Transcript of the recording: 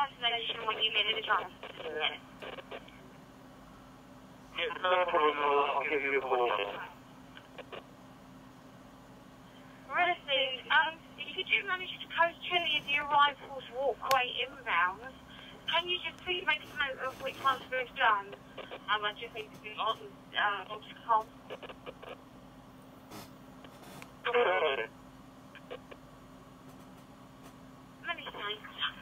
cancellation when you made a chance. Yeah. Yeah, no problem. I'll give you a call. Honestly, if you do manage to coast any of the arrivals walkway inbounds, can you just please make a note of which ones we've done? I just need to be on obstacle. Many thanks.